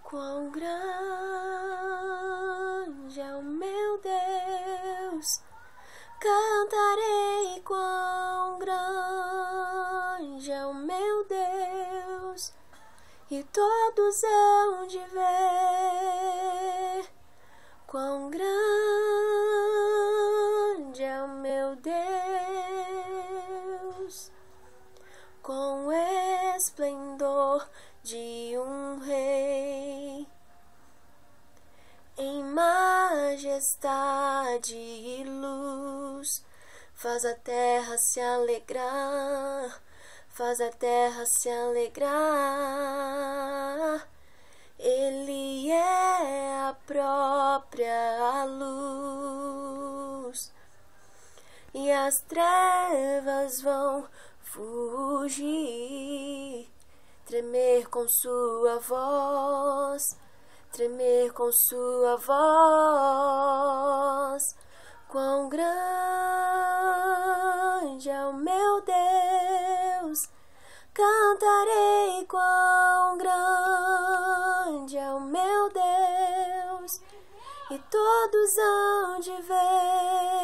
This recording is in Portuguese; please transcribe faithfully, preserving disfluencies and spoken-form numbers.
Quão grande é o meu Deus, cantarei quão grande é o meu Deus, e todos hão de ver quão grande é o meu Deus, com esplendor de um rei, em majestade e luz, faz a terra se alegrar, faz a terra se alegrar. Ele é a própria luz, e as trevas vão fugir, tremer com sua voz, tremer com sua voz. Quão grande é o meu Deus, cantarei quão grande é o meu Deus, e todos hão de ver